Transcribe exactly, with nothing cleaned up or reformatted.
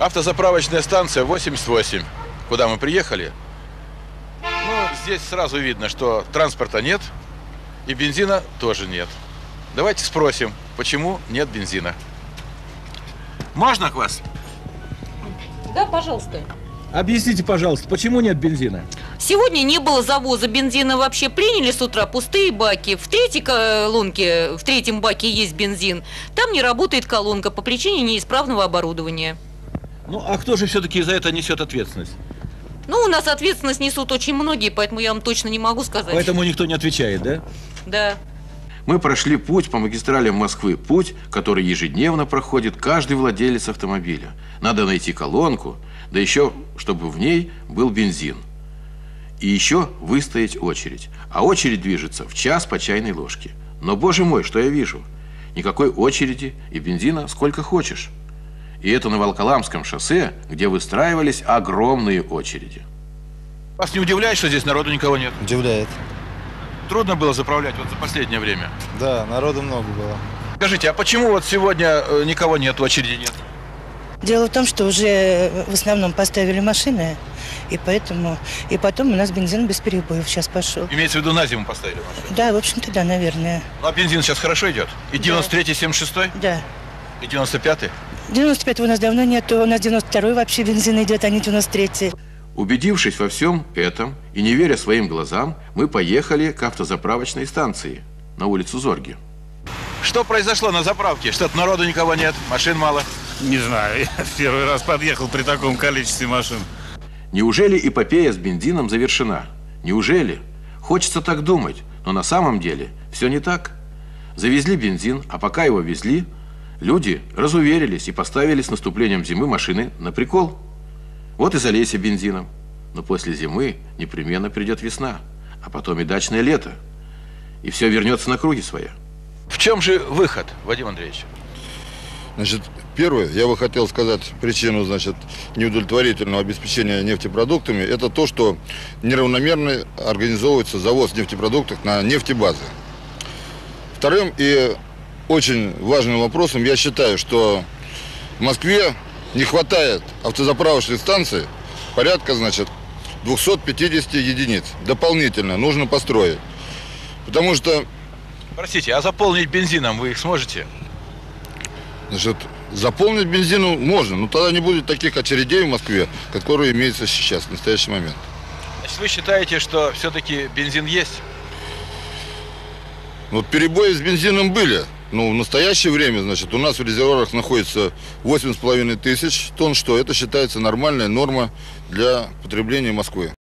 Автозаправочная станция восемьдесят восемь, куда мы приехали. Ну, здесь сразу видно, что транспорта нет и бензина тоже нет. Давайте спросим, почему нет бензина. Можно к вас? Да, пожалуйста. Объясните, пожалуйста, почему нет бензина? Сегодня не было завоза бензина вообще. Приняли с утра пустые баки. В третьей колонке, в третьем баке есть бензин. Там не работает колонка по причине неисправного оборудования. Ну, а кто же все-таки за это несет ответственность? Ну, у нас ответственность несут очень многие, поэтому я вам точно не могу сказать. Поэтому никто не отвечает, да? Да. Мы прошли путь по магистралям Москвы. Путь, который ежедневно проходит каждый владелец автомобиля. Надо найти колонку, да еще, чтобы в ней был бензин. И еще выстоять очередь. А очередь движется в час по чайной ложке. Но, боже мой, что я вижу? Никакой очереди и бензина сколько хочешь. И это на Волоколамском шоссе, где выстраивались огромные очереди. Вас не удивляет, что здесь народу никого нет? Удивляет. Трудно было заправлять вот за последнее время? Да, народу много было. Скажите, а почему вот сегодня никого нет, очереди нет? Дело в том, что уже в основном поставили машины, и поэтому, и потом у нас бензин без перебоев сейчас пошел. Имеется в виду, на зиму поставили машины? Да, в общем-то, да, наверное. Ну, а бензин сейчас хорошо идет? И девяносто третий, семьдесят шестой? Да. И девяносто пятый? девяносто пятого у нас давно нету, у нас девяносто второй вообще бензин идет, а не девяносто третий. Убедившись во всем этом и не веря своим глазам, мы поехали к автозаправочной станции на улицу Зорги. Что произошло на заправке? Что-то народу никого нет, машин мало? Не знаю, я в первый раз подъехал при таком количестве машин. Неужели эпопея с бензином завершена? Неужели? Хочется так думать, но на самом деле все не так. Завезли бензин, а пока его везли, люди разуверились и поставили с наступлением зимы машины на прикол. Вот и залейся бензином. Но после зимы непременно придет весна, а потом и дачное лето. И все вернется на круги своя. В чем же выход, Вадим Андреевич? Значит, первое, я бы хотел сказать причину, значит, неудовлетворительного обеспечения нефтепродуктами, это то, что неравномерно организовывается завоз нефтепродуктов на нефтебазы. Вторым и очень важным вопросом я считаю, что в Москве не хватает автозаправочных станций, порядка, значит, двухсот пятидесяти единиц. Дополнительно нужно построить. Потому что... Простите, а заполнить бензином вы их сможете? Значит, заполнить бензину можно, но тогда не будет таких очередей в Москве, которые имеются сейчас, в настоящий момент. Значит, вы считаете, что все-таки бензин есть? Вот перебои с бензином были. Но в настоящее время, значит, у нас в резервуарах находится восемь с половиной тысяч тонн, что это считается нормальная норма для потребления Москвы.